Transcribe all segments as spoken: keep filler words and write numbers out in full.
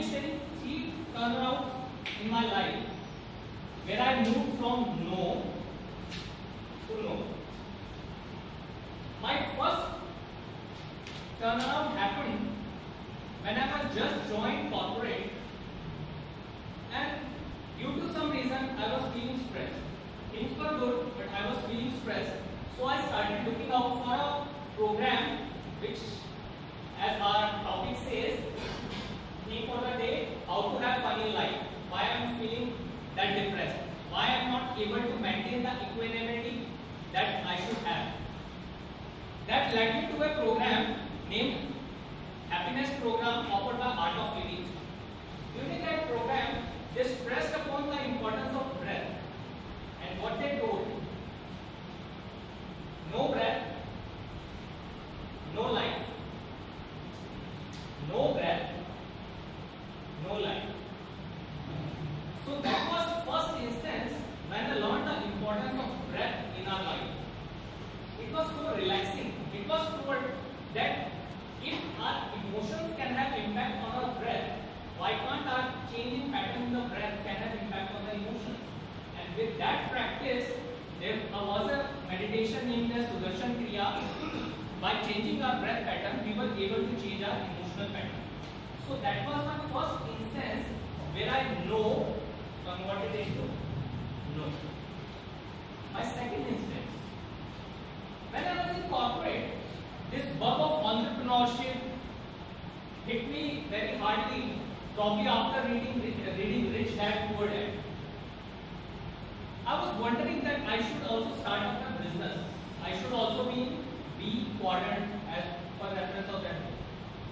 be sharing three turnarounds in my life where I moved from no to no. My first turnaround happened when I was just joined corporate, and due to some reason I was feeling stressed. Things were good, but I was feeling stressed. So I started looking out for a program which, as our topic says, theme for the day, how to have fun in life. Why I am feeling that depressed? Why I am not able to maintain the equanimity that I should have? That led me to a program named Happiness Program offered by Art of Living. During that program, they stressed upon the importance of breath, and what they told: no breath, no life. No breath, no life. So that was first instance when I learned the importance of breath in our life. It was so relaxing. It was told that if our emotions can have impact on our breath, why can't our changing pattern in the breath can have impact on the emotions? And with that practice, there was a meditation named as Sudarshan Kriya. By changing our breath pattern, we were able to change our emotional pattern. So that was my first instance where I know converted into no. My second instance, when I was in corporate, this bug of entrepreneurship hit me very hardly, probably after reading reading Rich Dad Poor Dad. I was wondering that I should also start up a business. I should also be B quadrant as per reference of that book.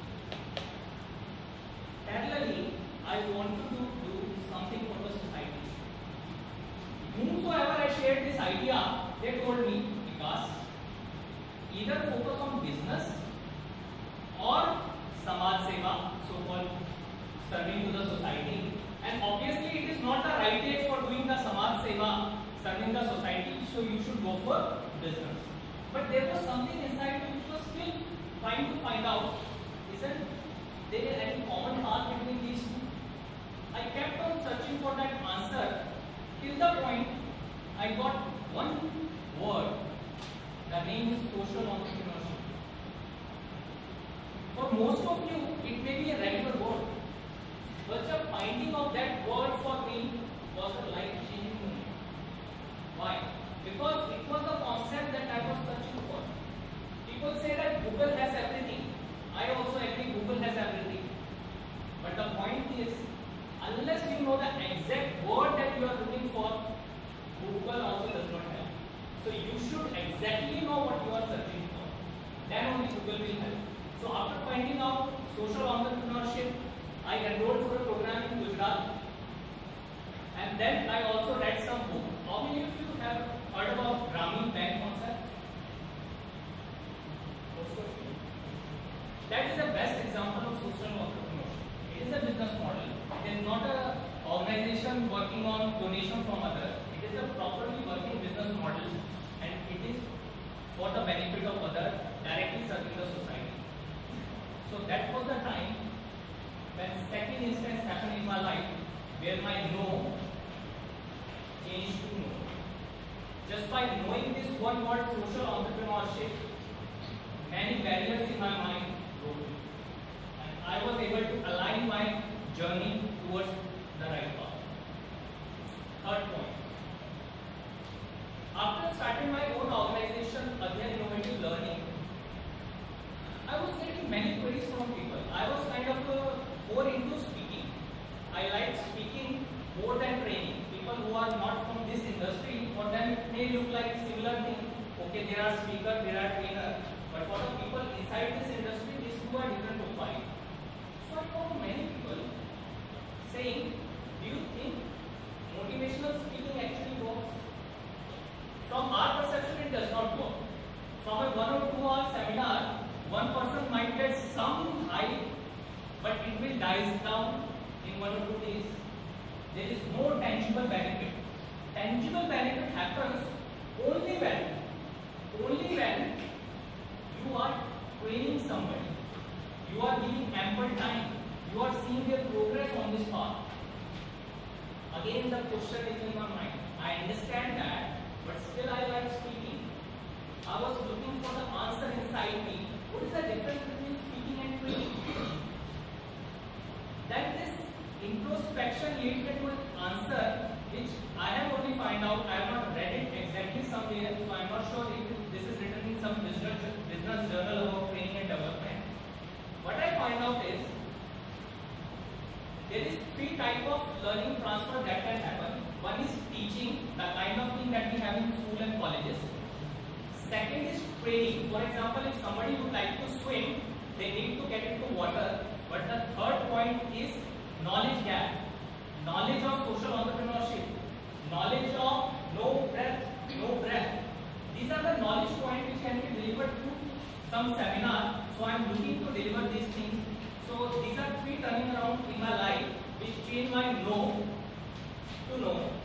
Parallelly, I wanted to do something for the society. Whomsoever I shared this idea, they told me, Vikas, either focus on business or Samaj Seva, so-called serving to the society. And obviously, it is not the right age for doing the Samaj Seva, serving the society, so you should go for business. But there was something inside me which was still trying to find out, isn't there any common path between these two? I kept on searching for that answer till the point I got one word. The name is social entrepreneurship. For most of you, it may be a regular word, but the finding of that word for me was a life-changing moment. Why? Because it was a concept that I was searching for. People say that Google has everything. I also agree Google has everything. But the point is, unless you know the exact word that you are looking for, Google also does not help. So you should exactly know what you are searching for. Then only Google will help. So after finding out social entrepreneurship, I enrolled for a program in Gujarat. And then I also read some book. How many of you have heard about Grameen Bank concept? That is the best example of social entrepreneurship. It is a business model. It is not an organization working on donation from others. It is a properly working business model, and it is for the benefit of others, directly serving the society. So that was the time when second instance happened in my life where my no changed to no. Just by knowing this one word, social entrepreneurship, many barriers in my mind broke, and I was able to align my journey towards the right path. Third point. After starting my own organization, Adhyay Innovative Learning, I was getting many queries from people. I was kind of uh, more into speaking. I like speaking more than training. People who are not from this industry, for them it may look like similar thing. Okay, there are speakers, there are trainers, but for the people inside this industry, these two are different profiles. So I found many people saying, do you think motivational speaking actually works? From our perception, it does not work. From a one or two hour seminar, one person might get some high, but it will die down in one or two days. There is no tangible benefit. Tangible benefit happens only when, only when you are training somebody. You are giving ample time. you are seeing their progress on this path. Again, the question is in my mind. I understand that, but still I like speaking. I was looking for the answer inside me. What is the difference between speaking and training? Then this introspection leads me to an answer which I have only find out. I have not read it exactly somewhere, so I am not sure if this is written in some business business journal about training and development. What I find out is there is three type of learning transfer that can happen. One is teaching, the kind of thing that we have in school and colleges. Second is training. For example, if somebody would like to swim, they need to get into water. But the third point is knowledge gap, knowledge of social entrepreneurship, knowledge of no breath, no breath. These are the knowledge points which can be delivered through some seminar. So I am looking to deliver these things. So these are three turning around in my life which change my no to know.